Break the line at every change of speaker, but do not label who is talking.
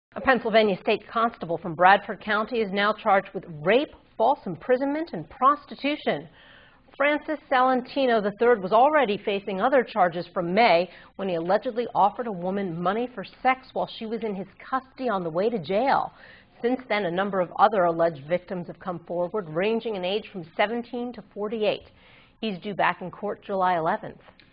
A Pennsylvania state constable from Bradford County is now charged with rape, false imprisonment, and prostitution. Francis Salentino III was already facing other charges from May when he allegedly offered a woman money for sex while she was in his custody on the way to jail. Since then, a number of other alleged victims have come forward, ranging in age from 17 to 48. He's due back in court July 11th.